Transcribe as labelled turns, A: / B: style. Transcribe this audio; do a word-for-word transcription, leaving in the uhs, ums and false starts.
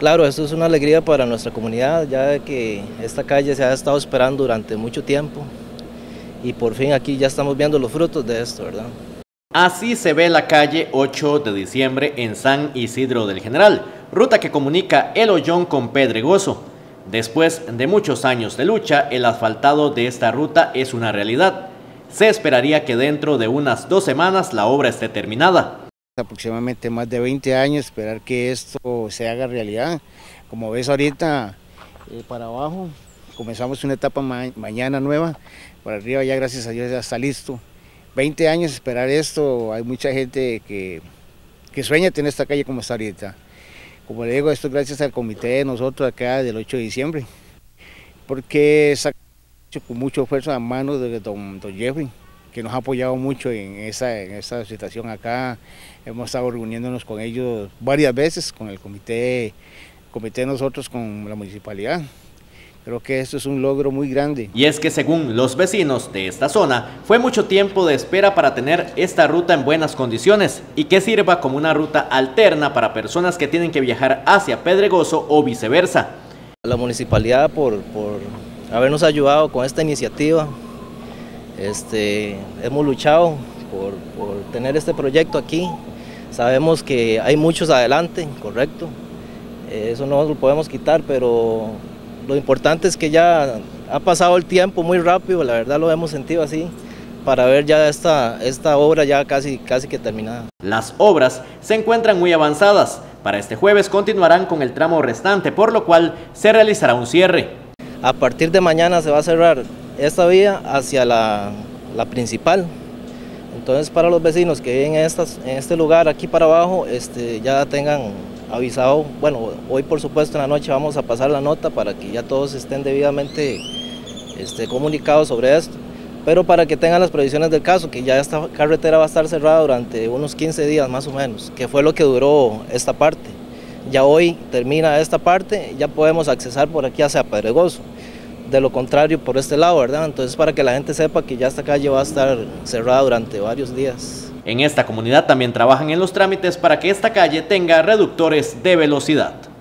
A: Claro, esto es una alegría para nuestra comunidad, ya que esta calle se ha estado esperando durante mucho tiempo y por fin aquí ya estamos viendo los frutos de esto, ¿verdad?
B: Así se ve la calle ocho de diciembre en San Isidro del General, ruta que comunica El Ollón con Pedregoso. Después de muchos años de lucha, el asfaltado de esta ruta es una realidad. Se esperaría que dentro de unas dos semanas la obra esté terminada.
C: Aproximadamente más de veinte años esperar que esto se haga realidad. Como ves ahorita, eh, para abajo, comenzamos una etapa ma mañana nueva, para arriba ya gracias a Dios ya está listo. veinte años esperar esto, hay mucha gente que, que sueña tener esta calle como está ahorita. Como le digo, esto es gracias al comité de nosotros acá del ocho de diciembre, porque está hecho con mucho esfuerzo a manos de don, don Jeffrey, que nos ha apoyado mucho en esa, en esa situación acá. Hemos estado reuniéndonos con ellos varias veces, con el comité, comité de nosotros, con la municipalidad. Creo que esto es un logro muy grande.
B: Y es que según los vecinos de esta zona, fue mucho tiempo de espera para tener esta ruta en buenas condiciones y que sirva como una ruta alterna para personas que tienen que viajar hacia Pedregoso o viceversa.
A: La municipalidad por, por habernos ayudado con esta iniciativa. Este, hemos luchado por, por tener este proyecto aquí. Sabemos que hay muchos adelante, correcto, eso no lo podemos quitar, pero lo importante es que ya ha pasado el tiempo muy rápido, la verdad lo hemos sentido así, para ver ya esta, esta obra ya casi, casi que terminada.
B: Las obras se encuentran muy avanzadas. Para este jueves continuarán con el tramo restante, por lo cual se realizará un cierre.
A: A partir de mañana se va a cerrar esta vía hacia la, la principal. Entonces para los vecinos que viven en, estas, en este lugar aquí para abajo, este, ya tengan avisado, bueno, hoy por supuesto en la noche vamos a pasar la nota para que ya todos estén debidamente este, comunicados sobre esto, pero para que tengan las previsiones del caso, que ya esta carretera va a estar cerrada durante unos quince días más o menos, que fue lo que duró esta parte. Ya hoy termina esta parte, ya podemos accesar por aquí hacia Pedregoso. De lo contrario por este lado, ¿verdad? Entonces para que la gente sepa que ya esta calle va a estar cerrada durante varios días.
B: En esta comunidad también trabajan en los trámites para que esta calle tenga reductores de velocidad.